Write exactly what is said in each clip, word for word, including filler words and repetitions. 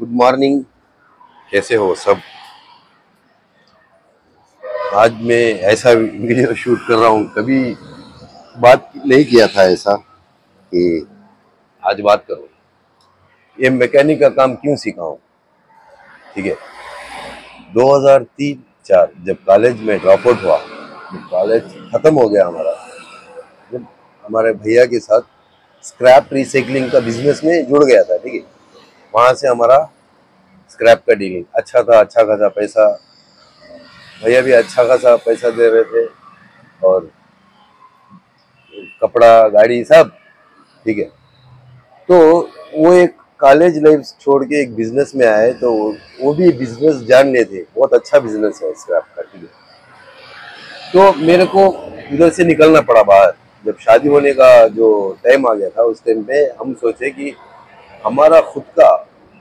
Good morning, कैसे हो सब। आज मैं ऐसा वीडियो शूट कर रहा हूँ, कभी बात नहीं किया था ऐसा कि आज बात करूँ। ये मैकेनिक का काम क्यों सीखा हूँ, ठीक है। दो हज़ार तीन चार जब कॉलेज में ड्रॉप आउट हुआ, जब कॉलेज ख़त्म हो गया हमारा, जब हमारे भैया के साथ स्क्रैप रिसाइकलिंग का बिजनेस में जुड़ गया था, ठीक है। वहाँ से हमारा स्क्रैप का डीलिंग अच्छा था, अच्छा खासा पैसा, भैया भी अच्छा खासा पैसा दे रहे थे और कपड़ा, गाड़ी सब ठीक है। तो वो एक कॉलेज लाइफ छोड़ के एक बिजनेस में आए, तो वो भी बिजनेस जान रहे थे, बहुत अच्छा बिजनेस है स्क्रैप का, ठीक है। तो मेरे को उधर से निकलना पड़ा बाहर। जब शादी होने का जो टाइम आ गया था, उस टाइम पे हम सोचे कि हमारा खुद का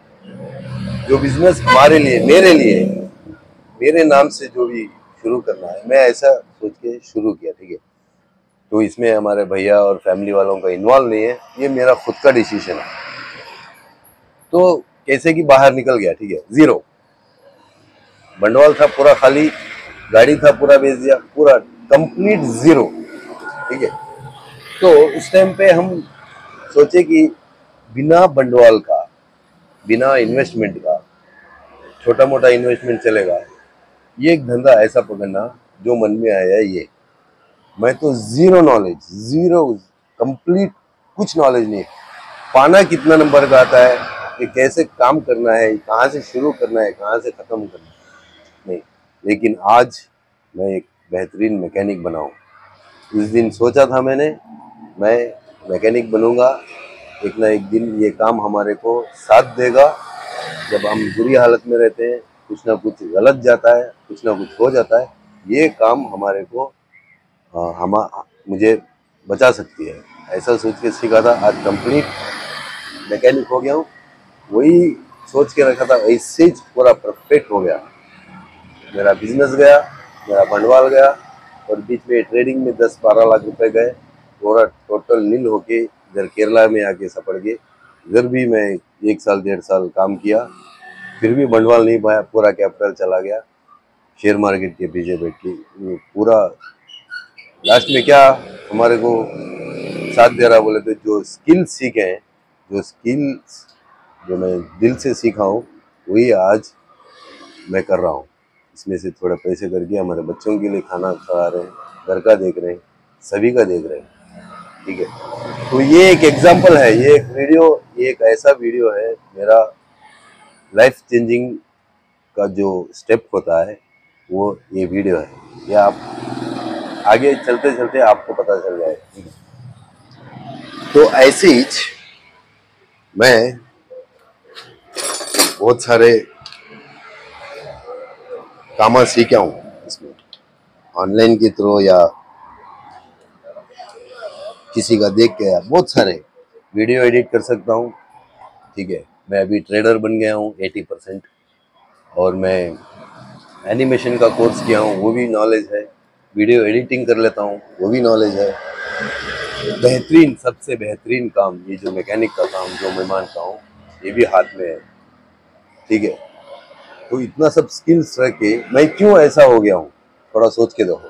जो बिजनेस हमारे लिए, मेरे लिए, मेरे नाम से जो भी शुरू करना है, मैं ऐसा सोच के शुरू किया, ठीक है। तो इसमें हमारे भैया और फैमिली वालों का इन्वॉल्व नहीं है, ये मेरा खुद का डिसीजन है। तो कैसे कि बाहर निकल गया, ठीक है। जीरो बंडवाल था, पूरा खाली, गाड़ी था पूरा बेच दिया, पूरा कंप्लीट जीरो, ठीक है। तो उस टाइम पे हम सोचे कि बिना बंडवाल का, बिना इन्वेस्टमेंट का, छोटा मोटा इन्वेस्टमेंट चलेगा, ये एक धंधा ऐसा पकड़ना जो मन में आया। ये मैं तो जीरो नॉलेज, जीरो कंप्लीट कुछ नॉलेज नहीं, पाना कितना नंबर का आता है, कि कैसे काम करना है, कहाँ से शुरू करना है, कहाँ से ख़त्म करना है, नहीं। लेकिन आज मैं एक बेहतरीन मैकेनिक बनाऊँ। उस दिन सोचा था मैंने, मैं मैकेनिक बनूंगा, एक ना एक दिन ये काम हमारे को साथ देगा। जब हम बुरी हालत में रहते हैं, कुछ ना कुछ गलत जाता है, कुछ ना कुछ हो जाता है, ये काम हमारे को हम मुझे बचा सकती है, ऐसा सोच के सीखा था। आज कंप्लीट मैकेनिक हो गया हूँ, वही सोच के रखा था, ऐसे ही पूरा परफेक्ट हो गया। मेरा बिजनेस गया, मेरा भंडवाल गया, और बीच में ट्रेडिंग में दस बारह लाख रुपए गए, पूरा टोटल नील होके इधर केरला में आके सपड़ गए। इधर भी मैं एक साल डेढ़ साल काम किया, फिर भी भंडवाल नहीं पाया, पूरा कैपिटल चला गया शेयर मार्केट के पीछे बैठ के। पूरा लास्ट में क्या हमारे को साथ दे रहा बोले तो, जो स्किल सीखे हैं, जो स्किल्स जो मैं दिल से सीखा हूँ, वही आज मैं कर रहा हूँ। इसमें से थोड़ा पैसे करके हमारे बच्चों के लिए खाना खा रहे हैं, घर का देख रहे हैं, सभी का देख रहे हैं, ठीक है। तो ये एक एग्जाम्पल है, ये एक वीडियो, ये एक ऐसा वीडियो है, मेरा लाइफ चेंजिंग का जो स्टेप होता है वो ये वीडियो है। ये आप आगे चलते चलते आपको पता चल जाएगा। तो ऐसे ही मैं बहुत सारे काम सीखा हूँ इसमें, ऑनलाइन के थ्रू या किसी का देख के, बहुत सारे वीडियो एडिट कर सकता हूँ, ठीक है। मैं अभी ट्रेडर बन गया हूँ अस्सी परसेंट, और मैं एनिमेशन का कोर्स किया हूँ, वो भी नॉलेज है। वीडियो एडिटिंग कर लेता हूँ, वो भी नॉलेज है। बेहतरीन, सबसे बेहतरीन काम ये जो मैकेनिक का काम जो मैं मानता हूँ, ये भी हाथ में है, ठीक है। तो इतना सब स्किल्स रह के मैं क्यों ऐसा हो गया हूँ, थोड़ा सोच के देखो।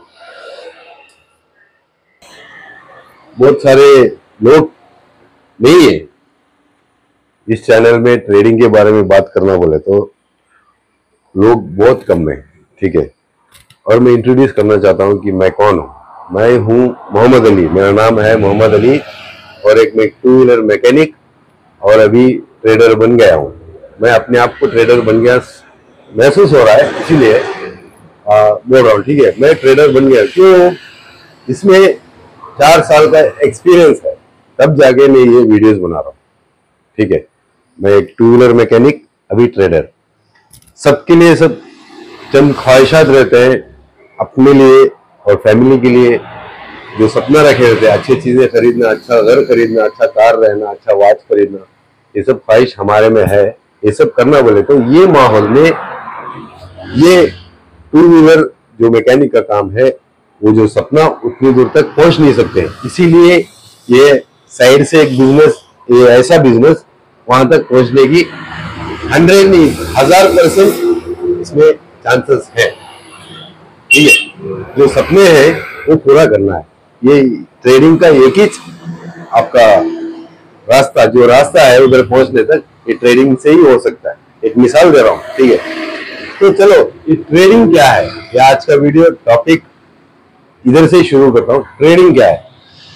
बहुत सारे लोग नहीं है इस चैनल में ट्रेडिंग के बारे में बात करना बोले तो, लोग बहुत कम है, ठीक है। और मैं इंट्रोड्यूस करना चाहता हूँ कि मैं कौन हूँ। मैं हूँ मोहम्मद अली, मेरा नाम है मोहम्मद अली, और एक मैं टू व्हीलर मैकेनिक और अभी ट्रेडर बन गया हूँ। मैं अपने आप को ट्रेडर बन गया महसूस हो रहा है, इसीलिए बोल रहा हूँ, ठीक है। मैं ट्रेडर बन गया क्यों, इसमें चार साल का एक्सपीरियंस है, तब जाके मैं ये वीडियोस बना रहा हूँ, ठीक है। मैं एक टू व्हीलर मैकेनिक, अभी ट्रेडर। सबके लिए सब चंद ख्वाहिशात रहते हैं अपने लिए और फैमिली के लिए, जो सपना रखे रहते हैं, अच्छी चीजें खरीदना, अच्छा घर खरीदना, अच्छा कार रहना, अच्छा वॉच खरीदना, ये सब ख्वाहिश हमारे में है। ये सब करना बोले तो ये माहौल में ये टू व्हीलर जो मैकेनिक का काम है, वो जो सपना उतनी दूर तक पहुंच नहीं सकते। इसीलिए ये साइड से एक बिजनेस, ये ऐसा बिजनेस वहां तक पहुंचने की हंड्रेड नहीं, हजार परसेंट इसमें चांसेस है। ठीक है, जो सपने हैं वो पूरा करना है। ये ट्रेडिंग का एक ही आपका रास्ता, जो रास्ता है उधर पहुंचने तक, ये ट्रेडिंग से ही हो सकता है। एक मिसाल दे रहा हूँ, ठीक है। तो चलो, ये ट्रेडिंग क्या है, ये आज का वीडियो टॉपिक इधर से ही शुरू करता हूँ। ट्रेडिंग क्या है,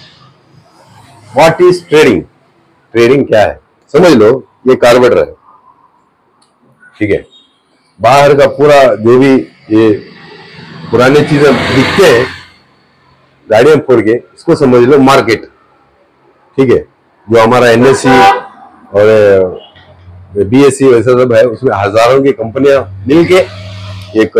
व्हाट इज ट्रेडिंग? ट्रेडिंग क्या है समझ लो, ये कार्बोरेटर है, ठीक है। बाहर का पूरा जो भी ये पुराने चीजें दिखते हैं गाड़ियां फोड़ के, इसको समझ लो मार्केट, ठीक है। जो हमारा एनएससी और बीएससी वैसा सब है, उसमें हजारों की कंपनियां मिलके एक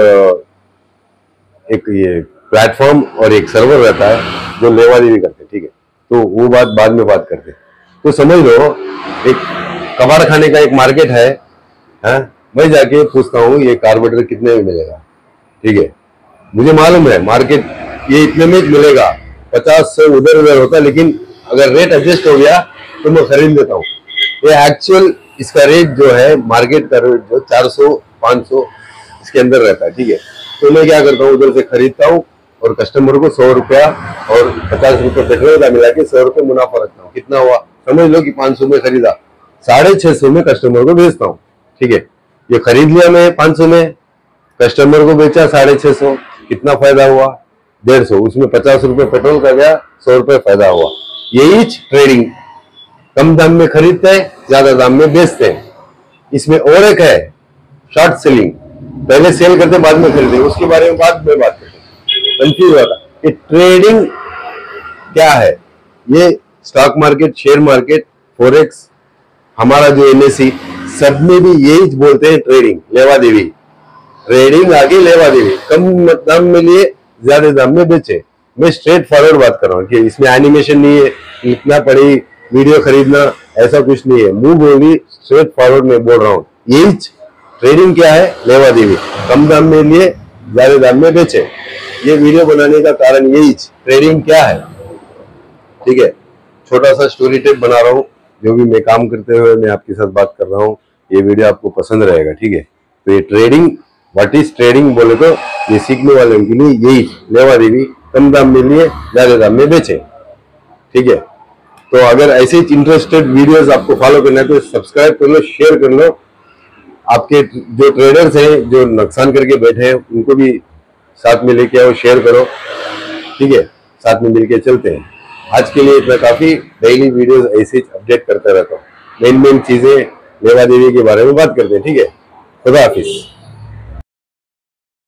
एक ये प्लेटफॉर्म और एक सर्वर रहता है जो लेवा देवी करते हैं, ठीक है। तो वो बात बाद में बात करते हैं। तो समझ लो एक कबाड़ खाने का एक मार्केट है, है? मैं जाके पूछता हूँ ये कार्बोरेटर कितने में मिलेगा, ठीक है। मुझे मालूम है मार्केट ये इतने में मिलेगा, पचास से उधर उधर होता है, लेकिन अगर रेट एडजस्ट हो गया तो मैं खरीद लेता हूँ। ये एक्चुअल इसका रेट जो है, मार्केट का रेट जो चार सौ पाँच सौ इसके अंदर रहता है, ठीक है। तो मैं क्या करता हूँ, उधर से खरीदता हूँ और कस्टमर को सौ रुपया और पचास रुपये पेट्रोल का मिला के सौ रुपये मुनाफा रखता हूँ। कितना हुआ समझ लो कि पाँच सौ में खरीदा, साढ़े छह सौ में कस्टमर को बेचता हूँ, ठीक है। ये खरीद लिया मैं पाँच सौ में, कस्टमर को बेचा साढ़े छह सौ, कितना फायदा हुआ? डेढ़ सौ। उसमें पचास रुपए पेट्रोल का गया, सौ रुपए फायदा हुआ। यही ट्रेडिंग, कम दाम में खरीदते हैं, ज्यादा दाम में बेचते हैं। इसमें और एक है शॉर्ट सेलिंग, पहले सेल करते बाद में खरीदते, उसके बारे में बाद में बात करते हैं। कंफ्यूज होता कि ट्रेडिंग क्या है। ये stock market, share market, forex, हमारा जो एनएससी, सब में भी यही बोलते हैं ट्रेडिंग, लेवा देवी। ट्रेडिंग आगे लेवा देवी, कम दाम में लिए ज्यादा दाम में बेचे। मैं स्ट्रेट फॉरवर्ड बात कर रहा हूँ कि इसमें एनिमेशन नहीं है, इतना पड़ी वीडियो खरीदना, ऐसा कुछ नहीं है। मुंह बोली स्ट्रेट फॉरवर्ड में बोल रहा हूँ। यही ट्रेडिंग क्या है, लेवा देवी, कम दाम में लिए ज्यादा दाम में बेचे। ये वीडियो बनाने का कारण यही, ट्रेडिंग क्या है, ठीक है। छोटा सा स्टोरी टेप बना रहा हूँ, जो भी मैं काम करते हुए मैं आपके साथ बात कर रहा हूँ। ये वीडियो आपको पसंद रहेगा, ठीक है। तो ये ट्रेडिंग, व्हाट इज ट्रेडिंग बोले तो ये सीखने वालों के लिए यही, लेवा देवी, कम दाम में लिए ज्यादा दाम में बेचे, ठीक है। तो अगर ऐसे ही इंटरेस्टेड वीडियोस आपको फॉलो करना है तो सब्सक्राइब कर लो, शेयर कर लो। आपके जो ट्रेडर्स हैं जो नुकसान करके बैठे हैं उनको भी साथ में लेके आओ, शेयर करो, ठीक है। साथ में मिलके चलते हैं। आज के लिए इतना काफी। डेली वीडियोस ऐसे ही अपडेट करता रहता हूँ। मेन मेन चीजें लेवा देवी के बारे में बात करते हैं, ठीक है। खुदा हाफिज।